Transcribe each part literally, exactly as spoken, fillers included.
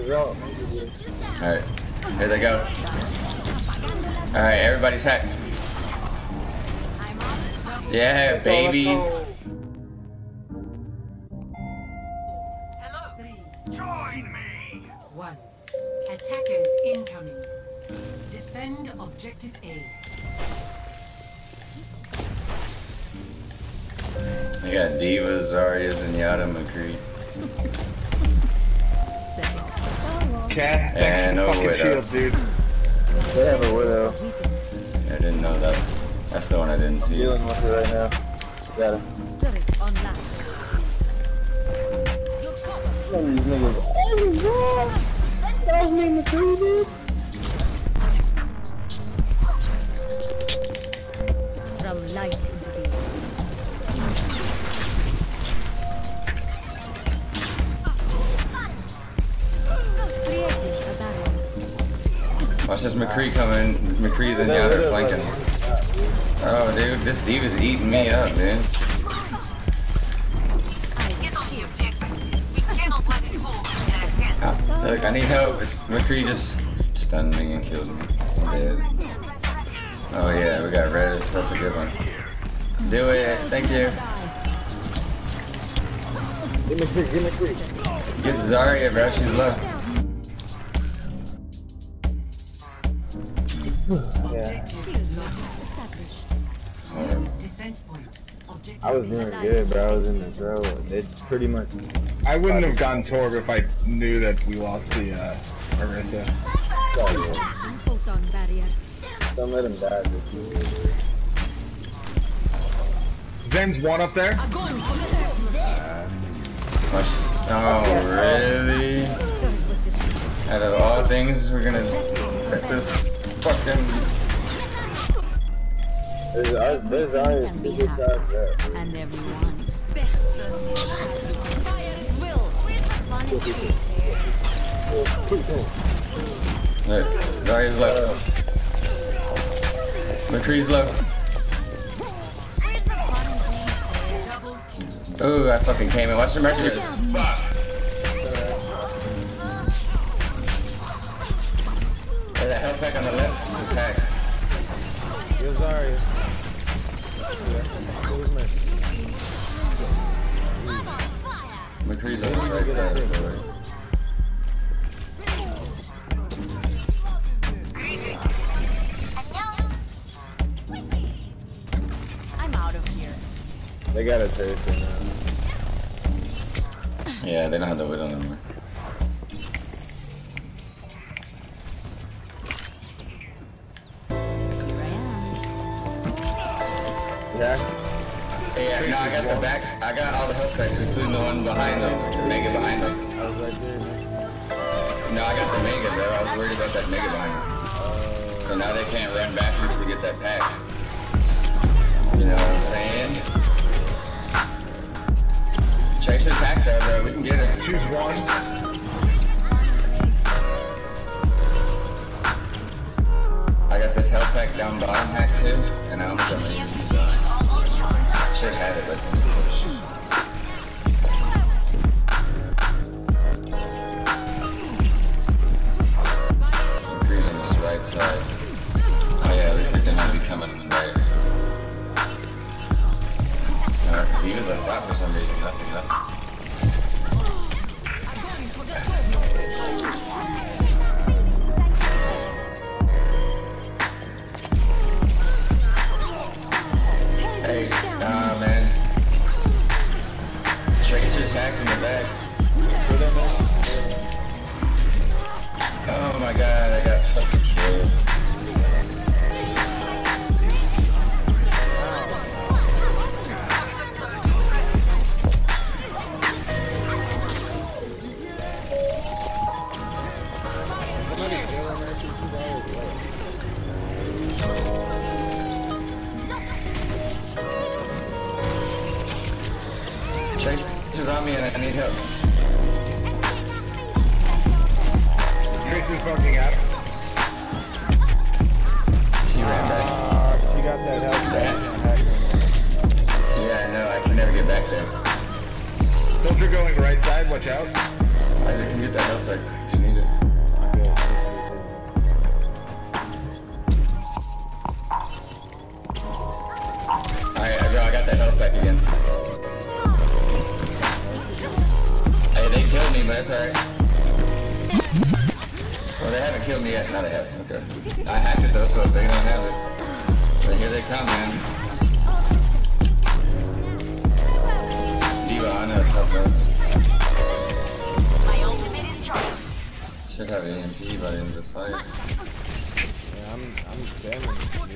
Alright, here they go. Alright, everybody's hacked. Yeah, baby. Hello. Join me. One. Attackers incoming. Defend objective A. I got D.va, Zarya's, and Yada McCree. Cat, thanks And for no fucking widow. shield, dude. They have a widow. I didn't know that. That's the one I didn't see. Dealing with it right now. Got him. One of these niggas. Oh, bro! That was me in the three, dude. From light into the Watch this McCree coming. McCree's in the other flanking. Oh, dude, this D.va's eating me up, man. Oh, look, I need help. This McCree just stunned me and killed me. I'm dead. Oh yeah, we got res. That's a good one. Do it. Thank you. Give me quick, give me quick. Get Zarya, bro. She's low. Yeah. Oh. Defense point. Objective I was doing good, bro. I was in the throw. It's pretty much. I wouldn't have gone Torb if I knew that we lost the uh, Orisa. photon barrier. Don't let him die. Zen's one up there. Oh, really? Out of all things, we're gonna let this fucking. There's ours, there's ours, there's good guys there. And everyone. Look, Zarya's low. McCree's low. Ooh, I fucking came in. Watch the mercenaries. Fuck. Hey, that health pack on the left just hacked. Yo, Zarya. McCree's on his right side of the way. I'm out of here. They got a tracer now. Yeah, they don't have the widow anymore. Yeah. Yeah, no, I got the back. I got all the health packs, including the one behind them, the mega behind them. I was right there, man. No, I got the mega, bro. I was worried about that mega behind me. So now they can't run backwards to get that pack. You know what I'm saying? Tracer's hacked though, bro. We can get her. Choose one. I got this health pack down bottom hack too, and I'm gonna should have it, but it's gonna push. McCree's on this right side. Oh yeah, at least they're gonna be coming in the right. Uh, he was on top for some reason. Nothing, nothing. Hey, nah, man. Tracer's hacked in the back. Oh my god, I got fucking killed. Tracer's on me and I need help. Tracer's fucking out. She ran back. Uh, she got that health back. Yeah, I know, I can never get back there. Soldier going right side, watch out. Isaac can get that health back. You need it. back again. Hey, they killed me, but it's alright. Well, they haven't killed me yet. No, they haven't. Okay. I hacked it though, so they don't have it. But here they come, man. D.va, I know, tough man. My ultimate is charged. Should have an E M P by the end of this fight. Yeah, I'm, I'm spamming.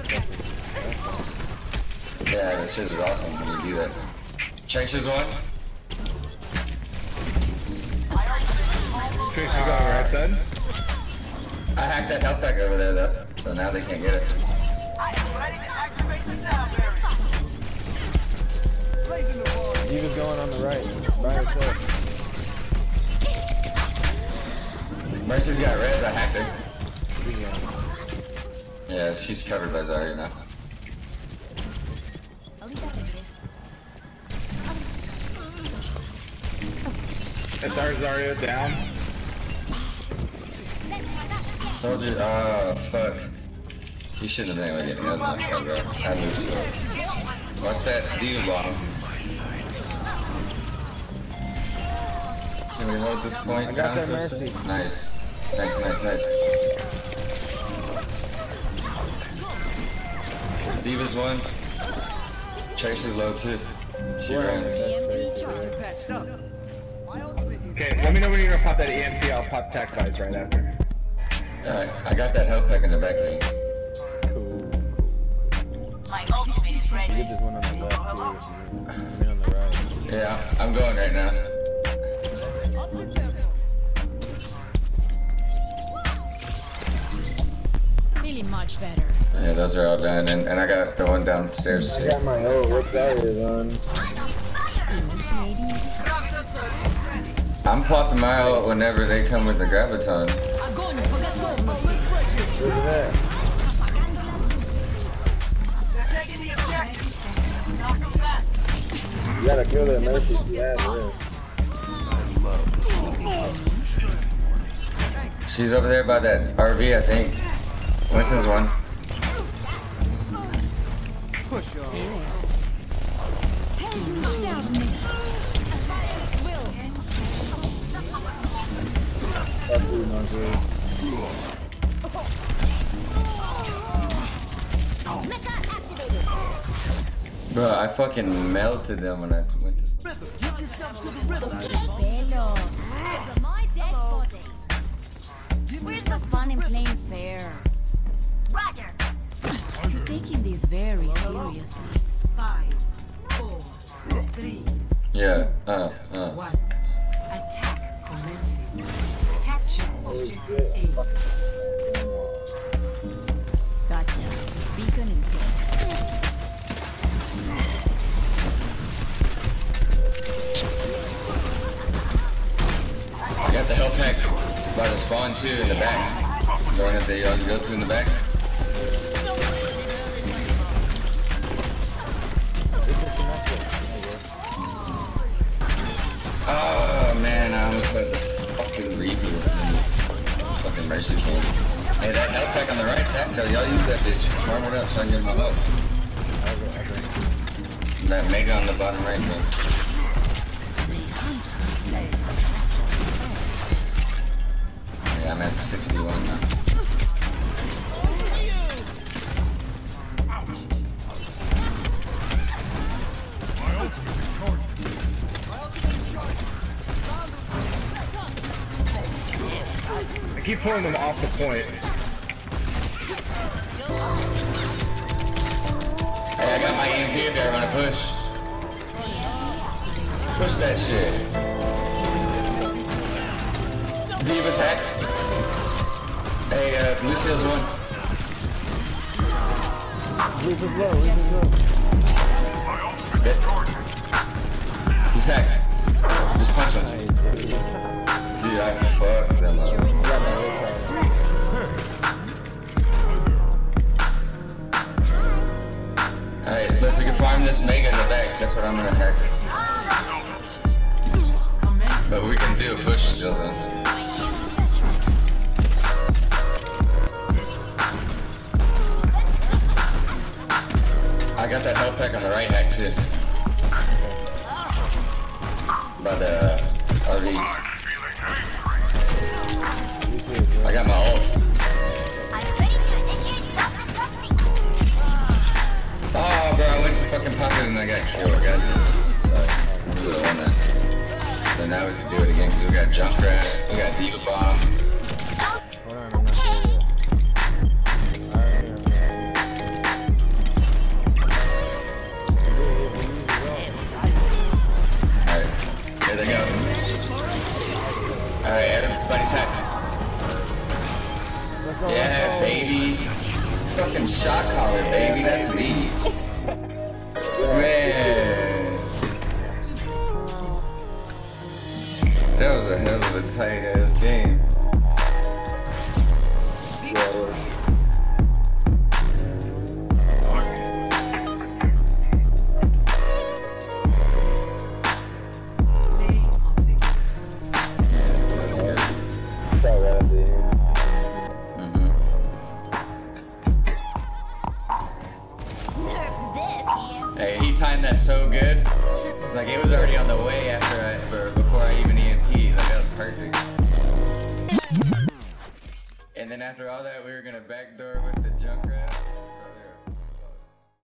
Yeah, this shit is awesome when you do that. Tracer's one. Tracer's on the right side. I hacked that health pack over there though, so now they can't get it. I am ready to activate the sound barrier. D.va's going on the right. By herself. Mercy's got res, I hacked her. Yeah, she's covered by Zarya now. It's our Zarya down. Soldier, oh fuck. You shouldn't have been able to get me out of that, bro. I moved slow. Watch that D.va bomb. Can we hold this point I got down that for a Mercy. second? Nice. Nice, nice, nice. D.va's one. Tracer's low too. She ran. Okay, let me know when you're gonna pop that E M P. I'll pop tech guys right after. Alright, I got that health pack in the back of me. Cool. My ultimate is You ready. get this one on the left here. Me on the right. Yeah, I'm going right now. Feeling much better. Yeah, those are all done, and, and I got the one downstairs I too. got my ult. What that is on? I'm popping my ult whenever they come with the graviton. Where's it at? Taking the objective. Knock them back. You gotta kill that Mercy. Yeah, yeah. She's over there by that R V, I think. Winston's one. Fuck you, Monty. Bro, I fucking melted them when I went to... My dead body. Where's the fun in playing fair? Roger. You're taking this very seriously. Five, four, three, Yeah, uh, uh. one. Attack commencing. Capture objective A. Gotcha. Beacon in place. I got the health pack by the spawn too in the back. The one that they always go to in the back. Oh man, I almost had the fucking reboot in this fucking Mercy King. Hey, that health pack on the right side though, y'all use that bitch. Farm it up so I can get my health. That mega on the bottom right there. Yeah, I'm at sixty-one now. I keep pulling them off the point. Hey, I got my E M P if y'all wanna push. Push that shit. D.va's hack. Hey, uh, Lucio's one. Reach is low, reach is low. He's hacked. Just punch him. Dude, I fucked them up. Alright, look, we can farm this mega in the back. That's what I'm gonna hack. But we can do a push still then. I got that health pack on the right hack too. But uh, R V. I got my ult. I'm ready to initiate self-destructing. Oh, bro, I went to fucking pocket and I got killed. God, sorry. We would've won that. So now we can do it again because we got Junkrat, we got d.va bomb. Hold on, I'm not sure yet. Alright, here they go. Alright, everybody's happy. Yeah, baby. Fucking shot caller, baby. That's me. Man. That was a hell of a tight ass game. Hey, he timed that so good. Like it was already on the way after I, or before I even E M P'd. Like that was perfect. And then after all that, we were gonna backdoor with the Junkrat.